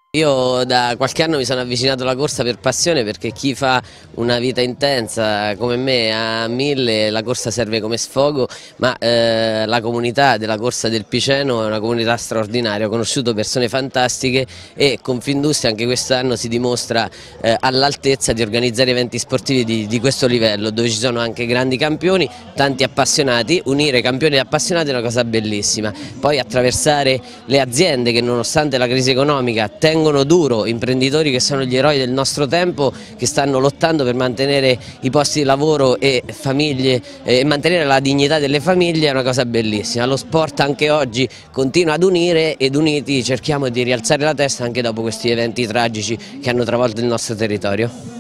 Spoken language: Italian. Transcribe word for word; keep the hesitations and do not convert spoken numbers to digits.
Io da qualche anno mi sono avvicinato alla corsa per passione, perché chi fa una vita intensa come me a mille, la corsa serve come sfogo, ma eh, la comunità della corsa del Piceno è una comunità straordinaria. Ho conosciuto persone fantastiche e Confindustria anche quest'anno si dimostra eh, all'altezza di organizzare eventi sportivi di, di questo livello, dove ci sono anche grandi campioni, tanti appassionati. Unire campioni e appassionati è una cosa bellissima. Poi attraversare le aziende che, nonostante la crisi economica, tengono duro, imprenditori che sono gli eroi del nostro tempo, che stanno lottando per mantenere i posti di lavoro e famiglie e mantenere la dignità delle famiglie, è una cosa bellissima. Lo sport anche oggi continua ad unire, ed uniti cerchiamo di rialzare la testa anche dopo questi eventi tragici che hanno travolto il nostro territorio.